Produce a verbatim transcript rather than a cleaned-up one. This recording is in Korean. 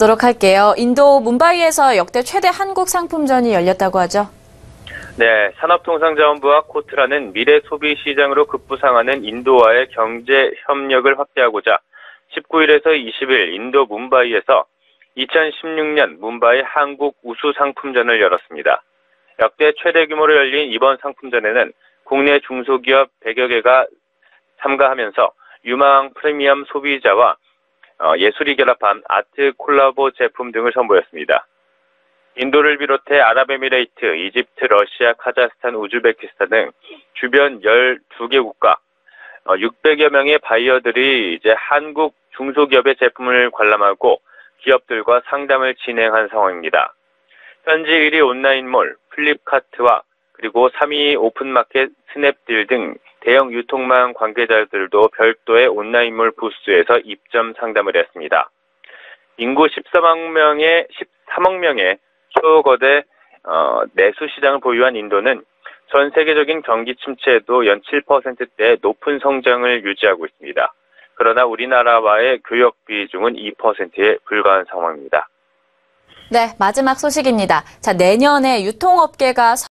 보도록 할게요. 인도 뭄바이에서 역대 최대 한국 상품전이 열렸다고 하죠. 네, 산업통상자원부와 코트라는 미래 소비 시장으로 급부상하는 인도와의 경제 협력을 확대하고자 십구일에서 이십일 인도 뭄바이에서 이천십육 년 뭄바이 한국 우수 상품전을 열었습니다. 역대 최대 규모로 열린 이번 상품전에는 국내 중소기업 백여 개가 참가하면서 유망 프리미엄 소비자와 예술이 결합한 아트 콜라보 제품 등을 선보였습니다. 인도를 비롯해 아랍에미레이트, 이집트, 러시아, 카자흐스탄, 우즈베키스탄 등 주변 열두 개 국가 육백여 명의 바이어들이 이제 한국 중소기업의 제품을 관람하고 기업들과 상담을 진행한 상황입니다. 현지 일 위 온라인몰 플립카트와 그리고 삼 위 오픈마켓 스냅딜 등 대형 유통망 관계자들도 별도의 온라인몰 부스에서 입점 상담을 했습니다. 인구 십사만 명의 십삼억 명의 초거대 어, 내수 시장을 보유한 인도는 전 세계적인 경기 침체에도 연 칠 퍼센트대 높은 성장을 유지하고 있습니다. 그러나 우리나라와의 교역 비중은 이 퍼센트에 불과한 상황입니다. 네, 마지막 소식입니다. 자, 내년에 유통업계가